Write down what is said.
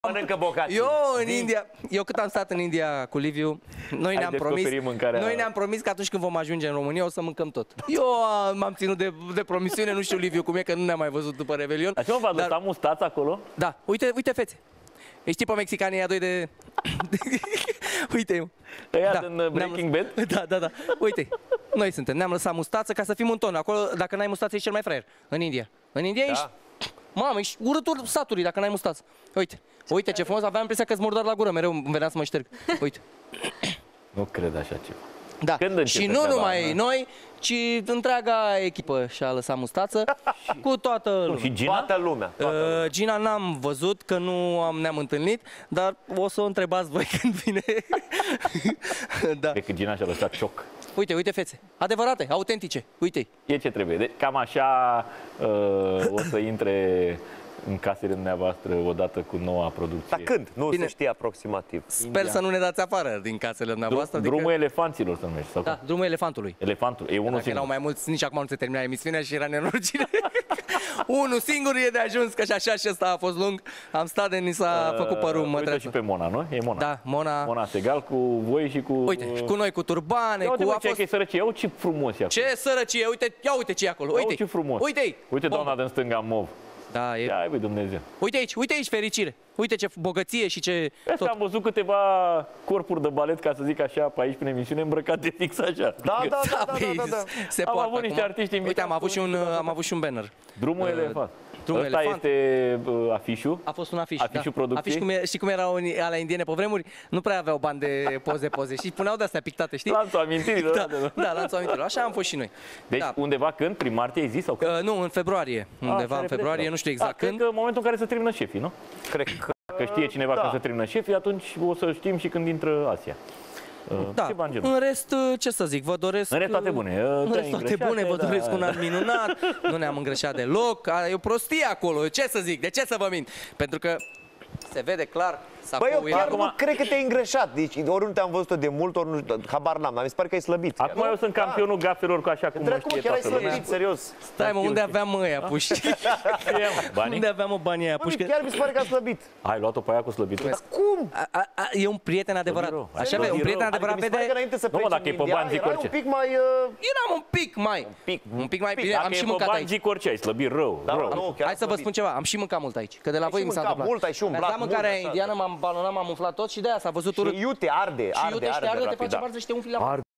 Mănâncă bocații. Eu cât am stat în India cu Liviu, noi ne-am promis că atunci când vom ajunge în România o să mâncăm tot. Eu m-am ținut de promisiune, nu știu Liviu cum e, că nu ne-am mai văzut după Revelion. Așa v-ați lăsat mustați acolo? Da, uite fețe. Îi știi pe mexicanii aia doi de... Uite-i. Ăia din Breaking Bad? Da. Uite, noi suntem, ne-am lăsat mustață ca să fim un ton. Acolo, dacă n-ai mustață, ești cel mai fraier. În India. În India ești... Mamă, ești urâtul satului dacă n-ai mustață. Uite ce frumos, aveam impresia că îți murdar la gură, mereu îmi venea să mă șterg. Uite. Nu cred așa ceva. Da, și nu numai noi, ci întreaga echipă și-a lăsat mustață cu toată lumea. Și Gina? Toată lumea. Gina n-am văzut, că ne-am întâlnit, dar o să o întrebați voi când vine. Da. Cred că Gina și-a lăsat cioc. Uite fețe, adevărate, autentice, uite-i. E ce trebuie. Deci, cam așa o să intre în casele dumneavoastră odată cu noua producție. Dar când? Nu se știe aproximativ. Sper să nu ne dați afară din casele dumneavoastră. Drumul elefanților să numește. Sau da, drumul elefantului. Elefantul, e unul singur. singur. Erau mai mulți, nici acum nu se termina emisiunea și era nenorocire. Unul singur e de ajuns, că și așa și ăsta a fost lung. Am stat de ni s-a făcut părul. Uite și pe Mona, nu? E Mona. Da, Mona Segal cu voi și cu... Uite, și cu noi, cu turbane, cu... Uite, că e sărăcie, ce frumos e acolo. Ce sărăcie, uite ce e acolo, uite. Ce frumos. Uite-i. Uite doamna din stânga mov. Da, e... Ia, Dumnezeu. Uite aici fericire. Uite ce bogăție și ce... Asta am văzut câteva corpuri de balet, ca să zic așa, pe aici, prin emisiune, îmbrăcate fix așa. Da. Se am poartă avut niște artiști invitați. Uite, am avut și un banner. Drumul elefant. Drumul Ăsta elefant. este afișul. A fost un afiș. Afișul producției. Știi cum erau alea indiene pe vremuri? Nu prea aveau bani de poze și puneau de-astea pictate, știi? Lanțul amintirilor. Da, lanțul amintirilor. Așa am fost și noi. Deci undeva când? Prin martie ai zis? Sau când? Nu, în februarie. Undeva în februarie, nu știu exact când. Cred că în momentul în care se termină șefii, nu? Cred că... Dacă știe cineva când se termină șefii, atunci o să știm și când intră Asia. Da, în rest, ce să zic, vă doresc... În rest toate bune. În rest toate bune, vă doresc un an minunat, nu ne-am îngrășat deloc, e o prostie acolo, ce să zic, de ce să vă mint? Pentru că se vede clar... Băi, eu chiar nu cred că te-ai îngrășat, deci ori nu te-am văzut de mult, ori nu, habar n-am, dar mi se pare că ai slăbit. Acum eu sunt campionul gafelor, cu așa cum mă știe chiar ai toată lumea. slăbit, serios. Stai mă, unde aveam ăia puși? Unde aveam banii aia puși? Chiar mi se pare că a slăbit. Ai luat-o pe aia cu slăbitul? Dar cum? E un prieten adevărat. Așa vede, un prieten adevărat vede... Nu, dacă e pe bani zic orice. un pic mai... Eram un pic mai bine, am și mâncat aici. Zic orice, ai slăbit rău. Hai să vă spun ceva, am și mâncat mult aici, că de la voi mi s-a întâmplat. Mult, ai și umblat. Mi-am dat mâncarea indiană, m-am balonat, m-am umflat tot și de aia s-a văzut urât. Și iute, arde te face barză și te umfli la